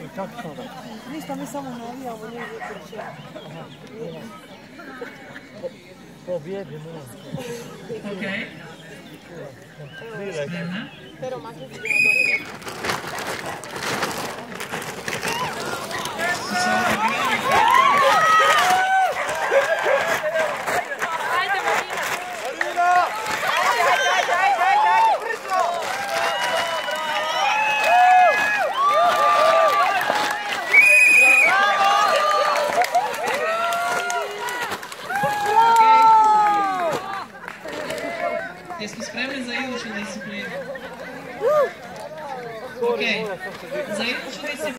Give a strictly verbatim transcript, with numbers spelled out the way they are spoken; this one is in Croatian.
Kako sada? Ništa, mi samo navijamo, nije utrče. Pobjedi, ne. Okej. Spremna. Pero makni se djela dobro. Ajde, Marina! Marina! Ajde, ajde, ajde, ajde, ajde, ajde, brzo! Jesmo spremni za iduću disciplinu? Ok, za iduću disciplinu